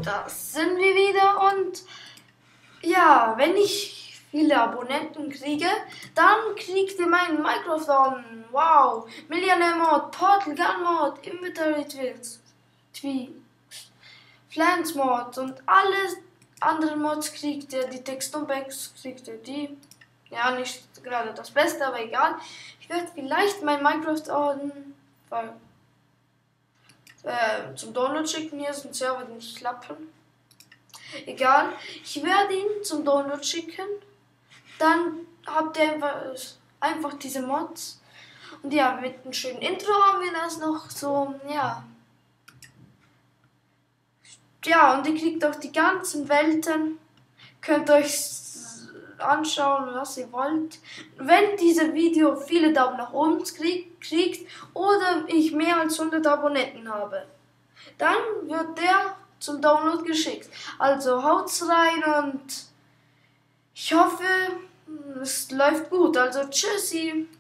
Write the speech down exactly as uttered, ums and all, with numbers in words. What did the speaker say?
da sind wir wieder und ja, wenn ich viele Abonnenten kriege, dann kriegt ihr meinen Minecraft-Orden. Wow, Millionär-Mod, Portal Gun-Mod, Inventory-Tweets, Tweets, Flans-Mod und alle anderen Mods kriegt ihr, die Texturpacks kriegt ihr, die, ja, nicht gerade das Beste, aber egal. Ich werde vielleicht meinen Minecraft-Orden äh, zum Download schicken. Hier ist ein Server, den ich klappen. Egal, ich werde ihn zum Download schicken. Dann habt ihr einfach, einfach diese Mods. Und ja, mit einem schönen Intro haben wir das noch so, ja. Ja, und ihr kriegt auch die ganzen Welten. Könnt euch anschauen, was ihr wollt. Wenn dieses Video viele Daumen nach oben krieg, kriegt oder ich mehr als hundert Abonnenten habe, dann wird der zum Download geschickt. Also haut's rein und ich hoffe, es läuft gut. Also tschüssi.